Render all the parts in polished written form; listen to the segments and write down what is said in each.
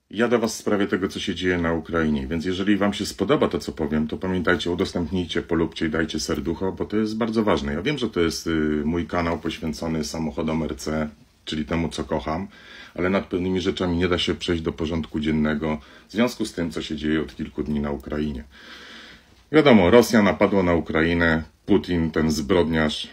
Ja do Was w sprawie tego, co się dzieje na Ukrainie, więc jeżeli Wam się spodoba to, co powiem, to pamiętajcie, udostępnijcie, polubcie i dajcie serducho, bo to jest bardzo ważne. Ja wiem, że to jest mój kanał poświęcony samochodom RC, czyli temu, co kocham, ale nad pewnymi rzeczami nie da się przejść do porządku dziennego w związku z tym, co się dzieje od kilku dni na Ukrainie. Wiadomo, Rosja napadła na Ukrainę, Putin, ten zbrodniarz,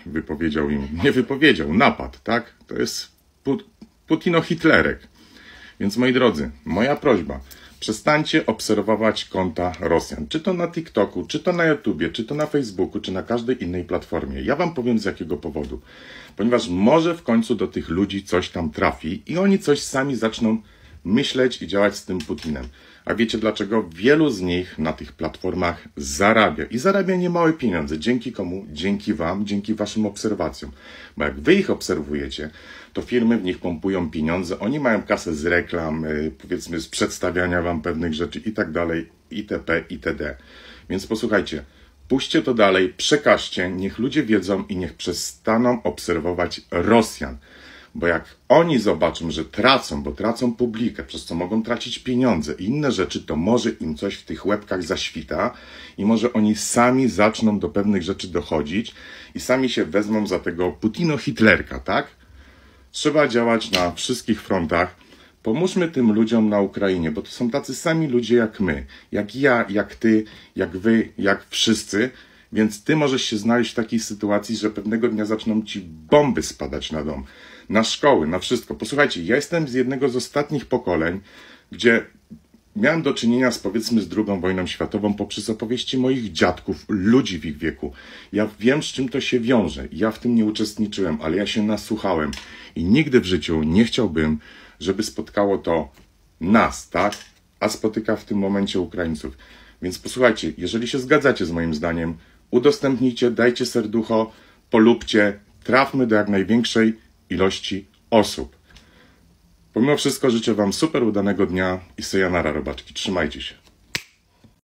napadł, tak? To jest Putino-Hitlerek. Więc moi drodzy, moja prośba, przestańcie obserwować konta Rosjan. Czy to na TikToku, czy to na YouTubie, czy to na Facebooku, czy na każdej innej platformie. Ja wam powiem z jakiego powodu. Ponieważ może w końcu do tych ludzi coś tam trafi i oni coś sami zaczną myśleć i działać z tym Putinem. A wiecie dlaczego? Wielu z nich na tych platformach zarabia. I zarabia niemałe pieniądze. Dzięki komu? Dzięki wam, dzięki waszym obserwacjom. Bo jak wy ich obserwujecie, to firmy w nich pompują pieniądze. Oni mają kasę z reklam, powiedzmy z przedstawiania wam pewnych rzeczy i tak dalej, itp., itd. Więc posłuchajcie, puśćcie to dalej, przekażcie, niech ludzie wiedzą i niech przestaną obserwować Rosjan. Bo jak oni zobaczą, że tracą, bo tracą publikę, przez co mogą tracić pieniądze i inne rzeczy, to może im coś w tych łebkach zaświta i może oni sami zaczną do pewnych rzeczy dochodzić i sami się wezmą za tego Putino-Hitlerka, tak? Trzeba działać na wszystkich frontach. Pomóżmy tym ludziom na Ukrainie, bo to są tacy sami ludzie jak my, jak ja, jak ty, jak wy, jak wszyscy. Więc ty możesz się znaleźć w takiej sytuacji, że pewnego dnia zaczną ci bomby spadać na dom, na szkoły, na wszystko. Posłuchajcie, ja jestem z jednego z ostatnich pokoleń, gdzie miałem do czynienia z, powiedzmy, z II wojną światową poprzez opowieści moich dziadków, ludzi w ich wieku. Ja wiem, z czym to się wiąże. Ja w tym nie uczestniczyłem, ale ja się nasłuchałem i nigdy w życiu nie chciałbym, żeby spotkało to nas, tak? A spotyka w tym momencie Ukraińców. Więc posłuchajcie, jeżeli się zgadzacie z moim zdaniem, udostępnijcie, dajcie serducho, polubcie, trafmy do jak największej ilości osób. Pomimo wszystko życzę wam super udanego dnia i sayonara, robaczki. Trzymajcie się.